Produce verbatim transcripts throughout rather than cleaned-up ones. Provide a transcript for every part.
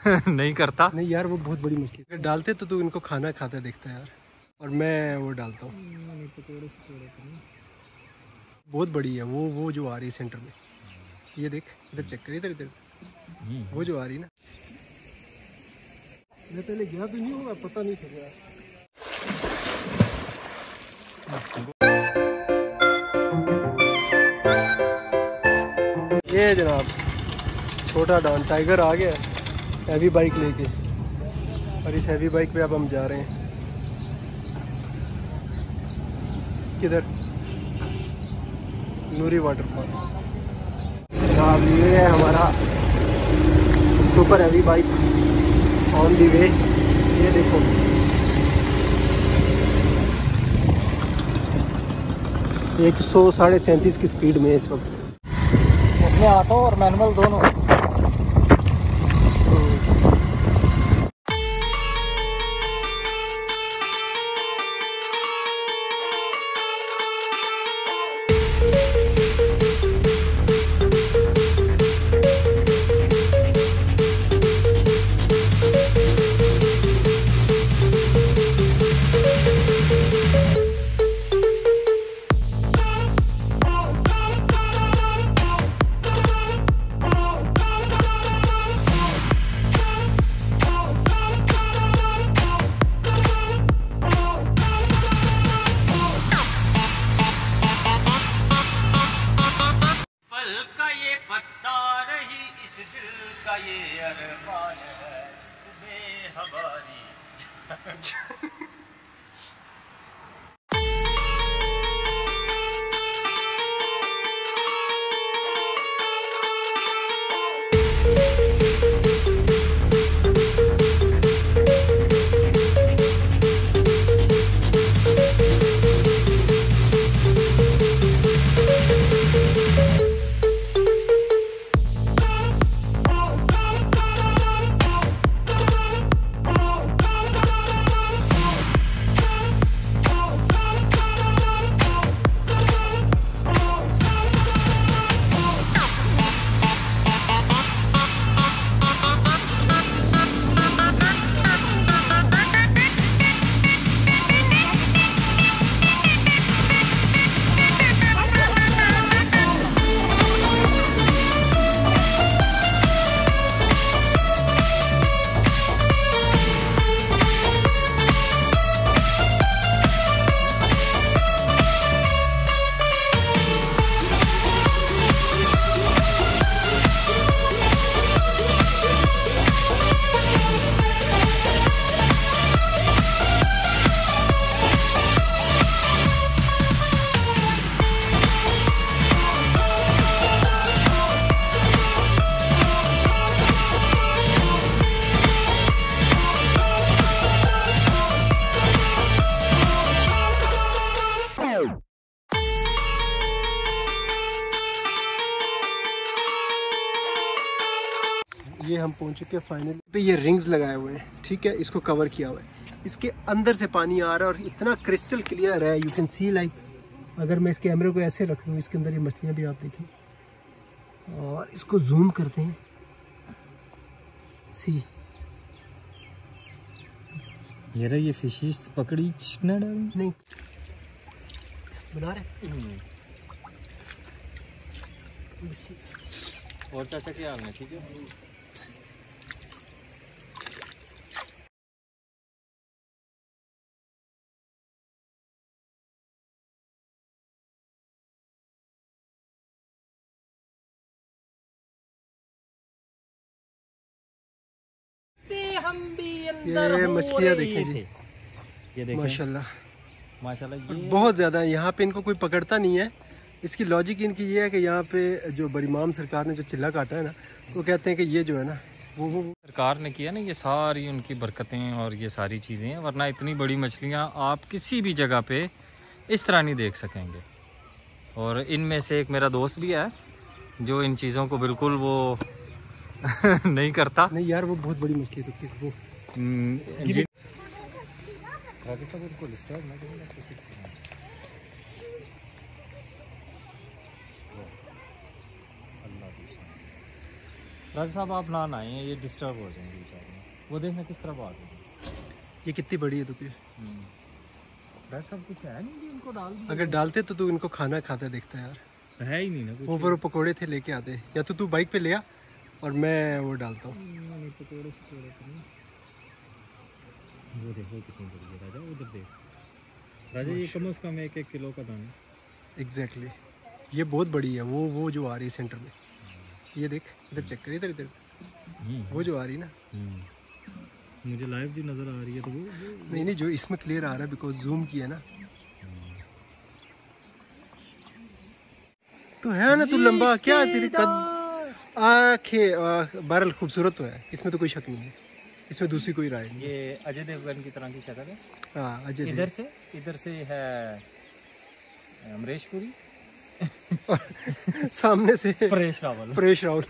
नहीं करता। नहीं यार वो बहुत बड़ी मछली अगर डालते तो तू इनको खाना खाता देखता यार, और मैं वो डालता हूँ। बहुत बड़ी है वो वो जो आ रही है सेंटर में, ये देख इधर चेक कर, इधर इधर वो जो आ रही है ना। मैं पहले गया तो नहीं होगा, पता नहीं चल रहा। ये जनाब छोटा डॉन टाइगर आ गया हैवी बाइक लेके, और इस हैवी बाइक पे अब हम जा रहे हैं किधर, नूरी वाटरफॉल। जनाब ये है हमारा super heavy bike on the way. ये देखो एक सौ साढ़े सैंतीस की स्पीड में इस वक्त, इसमें ऑटो और मैनुअल दोनों। ये अरमान है सुबह हमारी। ये हम पहुंच चुके हैं फाइनली पे। ये रिंग्स लगाए हुए हैं, ठीक है, इसको कवर किया हुआ है। इसके अंदर से पानी आ रहा है और इतना क्रिस्टल क्लियर है, यू कैन सी लाइक, अगर मैं इस कैमरे को ऐसे रख दूँ, इसके अंदर ये मछलियाँ भी आप देखें, और इसको जूम करते हैं, सी ये रहा, ये फिशिस पकड़ी नहीं बना रहे। और चाचा क्या हाल है, ठीक है? हम भी अंदर ये मछलियाँ देखें जी, ये देखें माशाल्लाह माशाल्लाह। ये बहुत ज़्यादा है, यहाँ पे इनको कोई पकड़ता नहीं है। इसकी लॉजिक इनकी ये है कि यहाँ पे जो बरीमाम सरकार ने जो चिल्ला काटा है ना, वो कहते हैं कि ये जो है ना वो वो सरकार ने किया ना, ये सारी उनकी बरकतें और ये सारी चीज़ें हैं, वरना इतनी बड़ी मछलियाँ आप किसी भी जगह पे इस तरह नहीं देख सकेंगे। और इनमें से एक मेरा दोस्त भी है जो इन चीज़ों को बिल्कुल वो नहीं करता। नहीं यार वो बहुत बड़ी मछली है, तो वो राजा साहब आप ना आए हैं, ये डिस्टर्ब हो जाएंगे बेचारे। वो देखना किस तरह बात है। ये कितनी बड़ी है दुपहिया। राजा साहब कुछ है नहीं कि इनको डाल अगर डालते तो तू इनको खाना खाता देखता है यार। है ही नहीं ना कुछ। ऊपर वो पकोड़े थे लेके आते, या तो तू बाइक पे ले आ और मैं वो डालता हूँ। पकोड़े शकोड़े तो नहीं। वो देखो कितनी बड़ी है राजा, उधर देख राजा, ये कम से कम एक एक किलो का दाना। Exactly exactly. ये बहुत बड़ी है। वो वो जो आ रही है सेंटर में, ये देख इधर चेक कर, इधर इधर वो जो आ रही है ना, मुझे लाइव भी नज़र आ रही है। तो वो, वो नहीं नहीं जो इसमें क्लियर आ रहा है बिकॉज जूम किया ना। तो है ना तू लंबा क्या तेरी कद आंखें बहरहाल खूबसूरत तो है, इसमें तो कोई शक नहीं है, इसमें दूसरी कोई राय नहीं। ये अजय देवगन की तरह की शक्ल है। हाँ अजय। इधर से इधर से है अमरीश पुरी सामने से परेश रावल। परेश रावल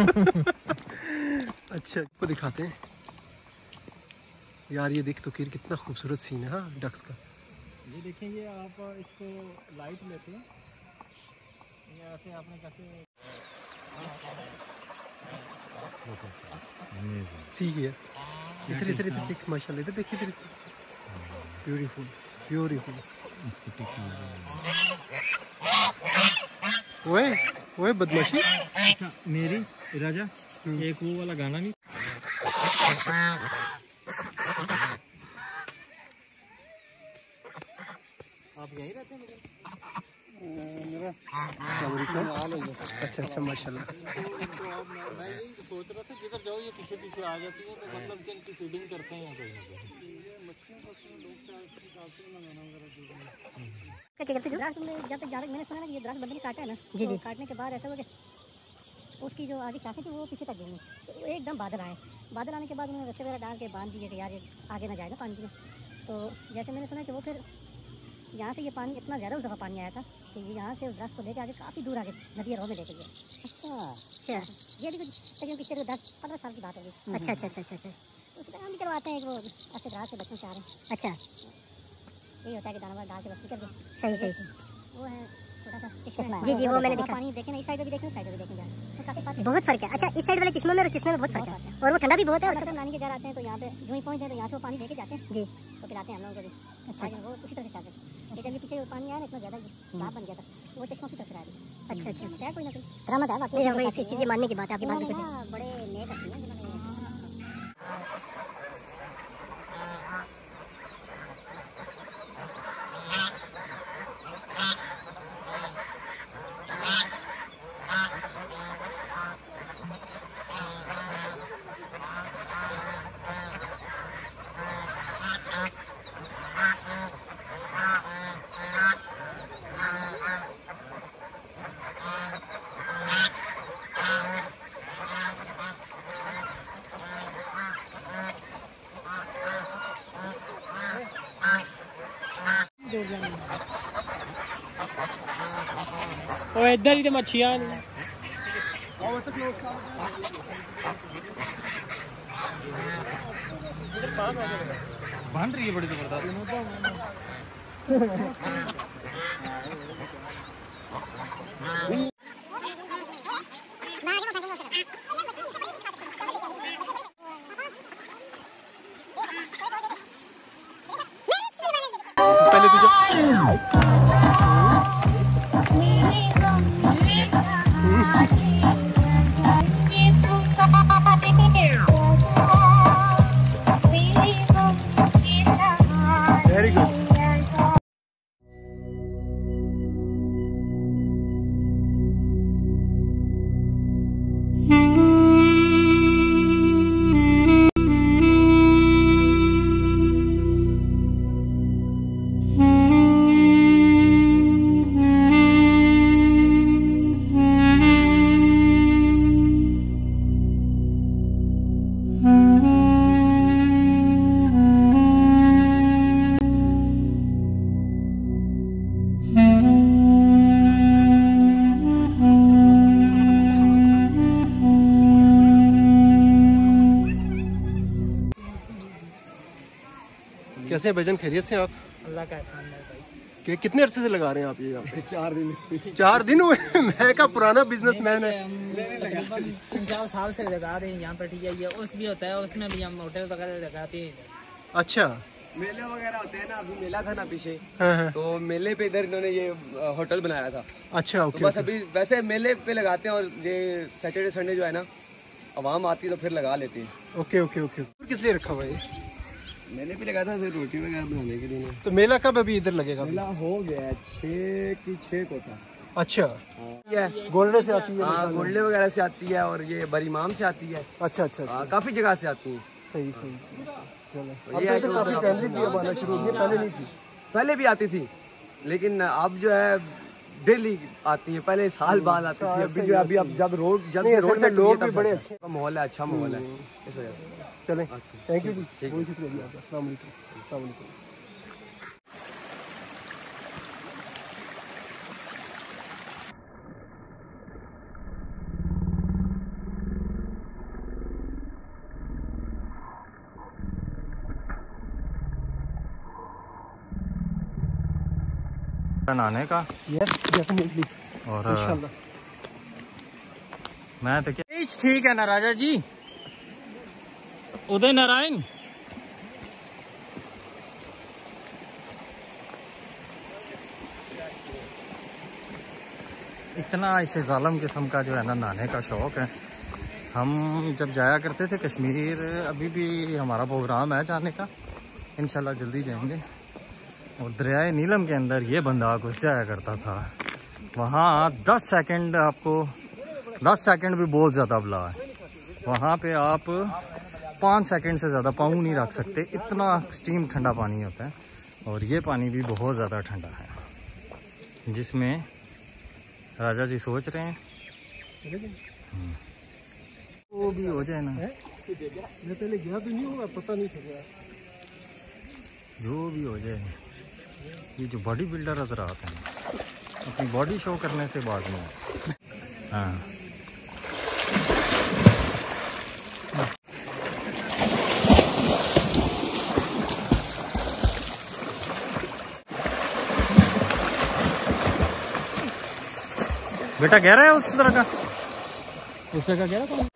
अच्छा को दिखाते हैं यार। ये देख तो किर कितना खूबसूरत सीन है। हाँ डक्स का ये देखें, ये आप इसको लाइट लेते हैं, यहाँ से आपने कैसे सी है। इधर इधर इधर देख माशाल्लाह, इधर देखिए इधर, ब्यूटीफुल ब्यूटीफुल। ओए ओए बदमाशी। अच्छा मेरी राजा एक वो वाला गाना नहीं, आप यहीं रहते हैं? मेरा अच्छा अच्छा माशाल्लाह। मैं यही सोच रहा था जिधर जाओ ये पीछे पीछे आ जाती है, तो मतलब कि इनकी फीडिंग करते हैं कहीं ना कहीं। जब तक मैंने सुना ना कि ये दरख्त बंदे ने काटा है ना, जी जी, काटने के बाद ऐसा हुआ कि उसकी जो आगे शाखें थी वो पीछे तक गई, तो एकदम बादल आए। बादल आने के बाद उन्होंने रस्से वगैरह डाल के बांध दिए कि यार ये आगे ना जाए ना पानी में। तो जैसे मैंने सुना कि वो फिर यहाँ से ये पानी इतना ज़्यादा उस दफ़ा पानी आया था कि ये यहाँ से उस दरख्त को लेकर आगे काफ़ी दूर आगे नदी रो में लेके गया। अच्छा अच्छा, ये भी तकरीबन पिछले दस पंद्रह साल की बात होगी। अच्छा अच्छा अच्छा अच्छा अच्छा। उसमें हम भी करवाते हैं कि वो ऐसे दराज से बचना चाह रहे हैं। अच्छा, यही होता है कि दाना वाना डाल के बस निकल गए। सही सही। वो है छोटा सा चश्मा। जी जी वो मैंने देखा। पानी देखे ना, इस साइड में भी देखे, उस साइड में भी देखे जाए तो काफ़ी फर्क है, बहुत फर्क है। अच्छा इस साइड वाले चश्मे में और चश्मे में बहुत फर्क है, और वो ठंडा भी बहुत है। और नानी के घर आते हैं तो यहाँ पे जो ही पहुँचते हैं तो यहाँ से वो पानी लेके जाते हैं जी, तो पिलाते हैं हम लोगों को भी। अच्छा वो उसी तरह से चाहते हैं। जब ये पीछे पानी आया ना इतना ज़्यादा साफ बन गया था, वो चश्मा उसी तरह से आया। अच्छा अच्छा, कोई ना कोई रहमत है बाकी चीज़ें मानने की बात है आपकी बात बिल्कुल। बड़े नेक हैं जिन्होंने। ओ इधर ही तो मच्छियां बन रही है बड़ी जबरदस्त। पहले तुझे वेरी गुड। कैसे भजन खैरियत से आप? अल्लाह का एहसान है भाई। ओके, कितने अरसे से लगा रहे हैं आप ये यहाँ पे? चार दिन चार दिन हुए? मैं का पुराना बिजनेसमैन है। तीन चार साल से लगा रहे हैं यहाँ पर, ठीक है। ये उस भी होता है, उसमें भी हम होटल वगैरह लगाते हैं। अच्छा, मेले वगैरह होते हैं ना, अभी मेला था ना पीछे, हाँ हाँ। तो मेले पे इधर इन्होंने ये होटल बनाया था। अच्छा, ओके, तो बस अभी वैसे मेले पे लगाते हैं, और ये सैटरडे संडे जो है ना आवाम आती है तो फिर लगा लेती है। Okay okay okay. और किस लिए रखा हुआ है? मेले पे लगाया था सिर्फ रोटी वगैरह बनाने के लिए। तो मेला कब अभी इधर लगेगा? मेला हो गया छः की छः को था। अच्छा, ये गोल्डे से आती है? हाँ, गोल्डे वगैरह से आती है, और ये बरीमाम से आती है। अच्छा अच्छा, हाँ, काफी जगह से आती है। सही सही। चलो, ये तो काफी फैमिली की अब आना शुरू हो गई, पहले नहीं थी। पहले भी आती थी, लेकिन अब जो है डेली आती है। पहले साल बाद आती थी, अभी जो अभी अब जब रोड जब से रोड से लोग भी बड़े अच्छे माहौल है, अच्छा माहौल है इस वजह से। चलें, थैंक यू जी, बहुत शुक्रिया आपका। अस्सलाम वालेकुम। अस्सलाम वालेकुम। नहाने का। यस, डेफिनेटली, और इंशाल्लाह। मैं तो क्या ठीक है ना राजा जी, उदय नारायण। इतना इसे जालम किस्म का जो है ना नहाने का शौक है। हम जब जाया करते थे कश्मीर, अभी भी हमारा प्रोग्राम है जाने का, इंशाल्लाह जल्दी जाएंगे। और दरियाए नीलम के अंदर ये बंदा घुस जाया करता था, वहाँ दस सेकंड आपको दस सेकंड भी बहुत ज़्यादा बुला है। वहाँ पे आप पाँच सेकंड से ज़्यादा पाँव नहीं रख सकते, इतना स्टीम ठंडा पानी होता है। और ये पानी भी बहुत ज़्यादा ठंडा है, जिसमें राजा जी सोच रहे हैं वो भी हो जाए ना। मैं पहले गया तो नहीं होगा, पता नहीं चला। जो भी हो जाए, ये जो बॉडी बिल्डर नजर आते हैं अपनी बॉडी शो करने से बाद में। हाँ, बेटा गहरा है उस तरह का, उस जगह गहरा था।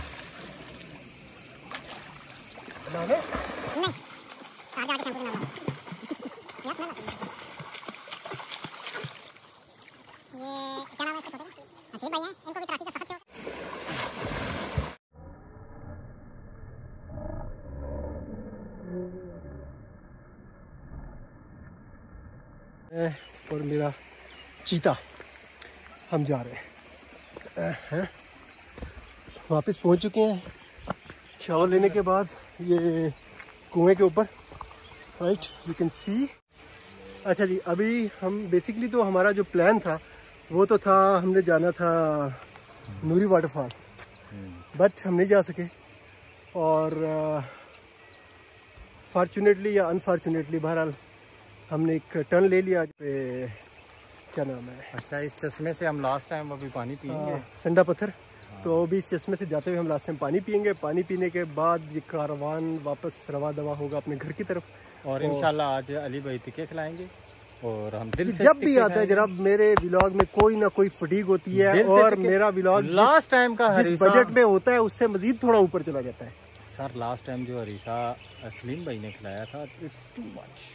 और मेरा चीता, हम जा रहे हैं, वापस पहुंच चुके हैं शावर लेने के बाद ये कुएं के ऊपर, राइट, यू कैन सी। अच्छा जी, अभी हम बेसिकली तो हमारा जो प्लान था वो तो था, हमने जाना था नूरी वाटरफॉल, बट हम नहीं जा सके। और फॉर्चुनेटली या अनफॉर्चुनेटली, बहरहाल हमने एक टर्न ले लिया पे, क्या नाम है, अच्छा, इस चश्मे से हम लास्ट टाइम अभी पानी पियेंगे, संडा पत्थर। तो अभी इस चश्मे से जाते हुए हम लास्ट टाइम पानी पियेंगे। पानी पीने के बाद ये कारवान वापस रवा दवा होगा अपने घर की तरफ। और इंशाल्लाह आज अली भाई टिक्के खिलाएंगे। और हम दिल से जब भी आता है जनाब, मेरे व्लॉग में कोई ना कोई फटीग होती है, और मेरा व्लॉग लास्ट टाइम का जिस बजट में होता है उससे मजीद थोड़ा ऊपर चला जाता है। सर लास्ट टाइम जो हरीसा सलीम भाई ने खिलाया था, इट्स टू मच।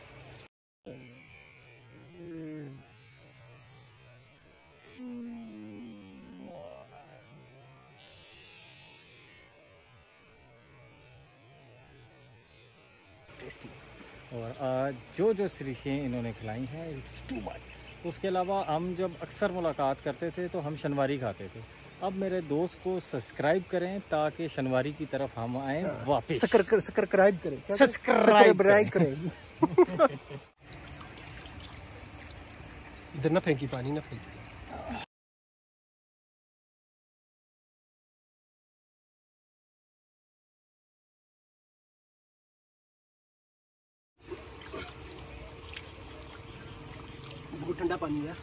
और आज जो जो शरीखें इन्होंने खिलाई हैं, इट्स टू मच। उसके अलावा हम जब अक्सर मुलाकात करते थे तो हम शनवारी खाते थे। अब मेरे दोस्त को सब्सक्राइब करें ताकि शनवारी की तरफ हम आए वापस। सब्सक्राइब करें, सब्सक्राइब करें। इधर ना फेंकी, पानी ना फेंकी। बहुत ठंडा पानी है।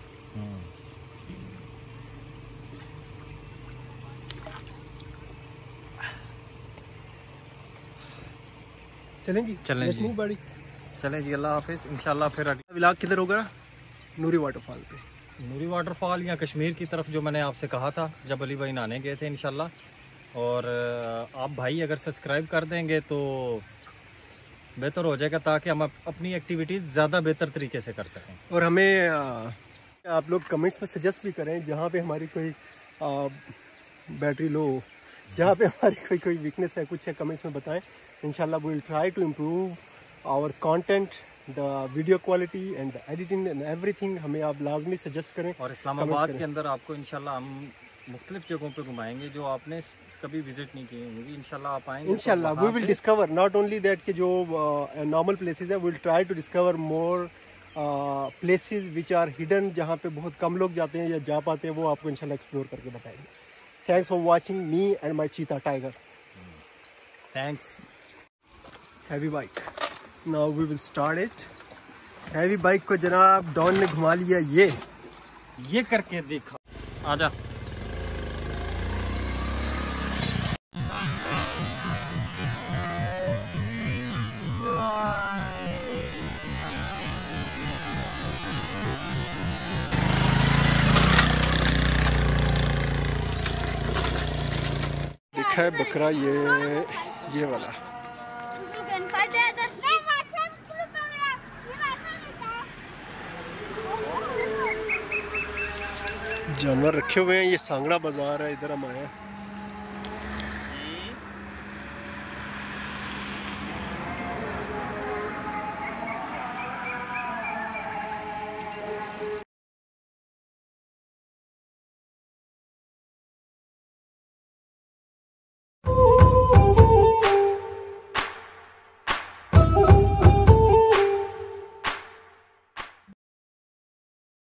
चलें जी, चलें जी, बड़ी चलें जी, अल्लाह हाफिज। इंशाल्लाह फिर अगला व्लॉग किधर होगा? नूरी वाटरफॉल पे। नूरी वाटरफॉल या कश्मीर की तरफ जो मैंने आपसे कहा था जब अली भाई नहाने गए थे इंशाल्लाह। और आप भाई अगर सब्सक्राइब कर देंगे तो बेहतर हो जाएगा, ताकि हम अपनी एक्टिविटीज़ ज़्यादा बेहतर तरीके से कर सकें। और हमें आ, आप लोग कमेंट्स में सजेस्ट भी करें, जहाँ पे हमारी कोई बैटरी लो हो, जहाँ पे हमारी कोई कोई वीकनेस है, कुछ है, कमेंट्स में बताएं। इंशाल्लाह we will try to improve our content, the video quality and the editing and everything. हमें आप लाजमी सजेस्ट करें। और इस्लामाबाद के अंदर आपको इंशाल्लाह हम मुख्तलिफ जगहों पे घुमाएंगे जो आपने कभी विजिट नहीं की होंगी। इंशाल्लाह आप आएंगे इंशाल्लाह we will discover not only that कि जो नॉर्मल प्लेसेस है, we will try to discover more places which are hidden, जहाँ पे बहुत कम लोग जाते हैं या जा पाते हैं, वो आपको इंशाल्लाह एक्सप्लोर करके बताएंगे। Thanks for watching me and my cheetah tiger. Thanks. Heavy bike, now we will start it. Heavy bike को जनाब डॉन ने घुमा लिया, ये ये करके देखा। आजा। दिखा है बकरा, ये ये वाला। जानवर रखे हुए हैं। ये सांगड़ा बाजार है, इधर हम आए हैं।